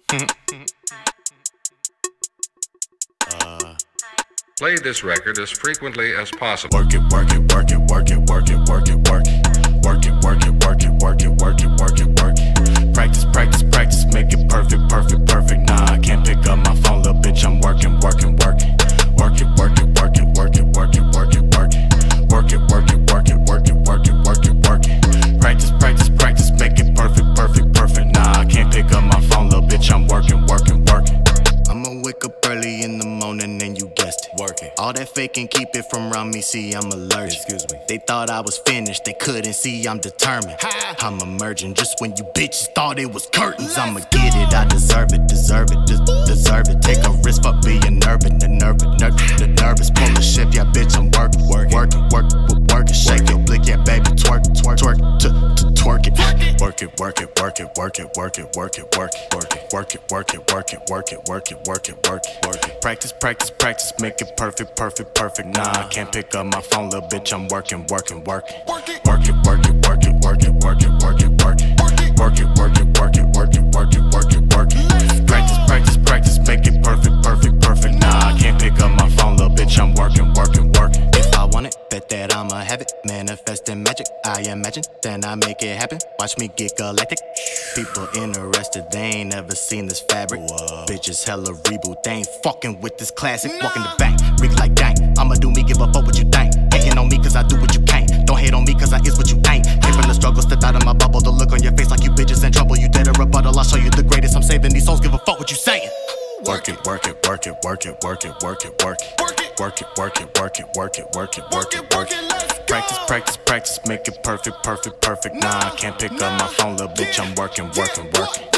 Play this record as frequently as possible. Work it, work it, work it, work it, work it, work it, work it. Work it, work it, work it, work it, work it, work it, work it. Practice, practice, practice, make it perfect, perfect, perfect. Nah, I can't pick up my phone, little bitch, I'm working, working, working. Work it, work it, work it, work it, work it, work it, work it. Work it, work it, work it, work it, work it, work it, work it. Practice, practice, practice, make it perfect, perfect, perfect. Nah, I can't pick up my phone, little bitch, I'm working, working, working. I'ma wake up early in the morning and you guessed it. Work it. All that fake and keep it from around me, see I'm allergic. Excuse me. They thought I was finished, they couldn't see I'm determined. I'm emerging just when you bitches thought it was curtains. I'ma get it, I deserve it, deserve it, deserve it. Take a risk for being nervous, the nervous. Pull a shift, yeah bitch, I'm working, working. Shake your blick, yeah baby, twerk, twerk it. Work it, work it, work it, work it, work it, work it, work it, work it, work it, work it, work it, work it, work it, work it, work it, work it. Practice, practice, practice, make it perfect, perfect, perfect. Nah, I can't pick up my phone, little bitch, I'm working, working, working. Work it, work it, work it, work it, work it, work it, work it, work it. Work it, work it, work it, work it, work it, work it, work it. Practice, practice, practice, make it perfect, perfect, perfect. Nah, I can't pick up my phone, little bitch, I'm working, working, working. If I want it, bet that I'ma have it. Manifesting magic, I imagine, then I make it happen. Watch me get galactic. People interested, they ain't never seen this fabric. Bitches hella reboot, they ain't fucking with this classic. Walking the bank, Rick like gang. I'ma do me, give a fuck what you think. Hating on me cause I do what you can't. Don't hate on me cause I is what you ain't. Came from the struggle, stepped out of my bubble. The look on your face like you bitches in trouble. You dead a rebuttal, I'll show you the greatest. I'm saving these souls, give a fuck what you saying. Work it, work it, work it, work it, work it, work it, work it. Work it, work it, work it, work it, work it, work it, work it. Practice, practice, practice, make it perfect, perfect, perfect. Nah, I can't pick up my phone, little bitch, I'm working, working, working.